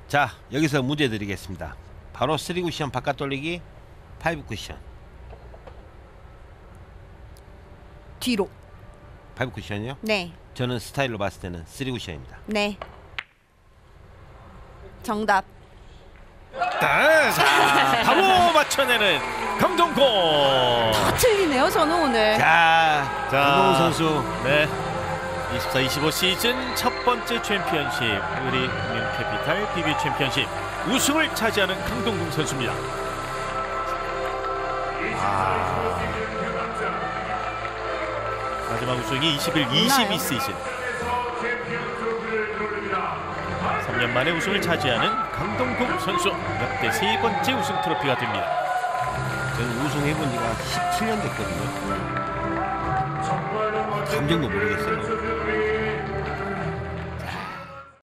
자, 여기서 문제 드리겠습니다. 바로 3쿠션 바깥 돌리기, 5쿠션. 뒤로. 5쿠션이요? 네. 저는 스타일로 봤을 때는 3쿠션입니다. 네. 정답. 자, 바로 맞춰내는 강동구. 다 틀리네요, 저는 오늘. 자, 강동구 선수. 네. 24-25 시즌 첫 번째 챔피언십 우리금융캐피탈 PB 챔피언십 우승을 차지하는 강동구 선수입니다. 마지막 우승이 21-22 시즌. 3년 만에 우승을 차지하는 강동구 선수 역대 세 번째 우승 트로피가 됩니다. 저는 우승해본 지가 17년 됐거든요. 감정도 모르겠어요.